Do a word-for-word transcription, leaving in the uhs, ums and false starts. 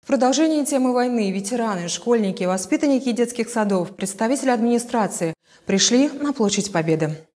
продолжение темы войны ветераны, школьники, воспитанники детских садов, представители администрации пришли на Площадь Победы.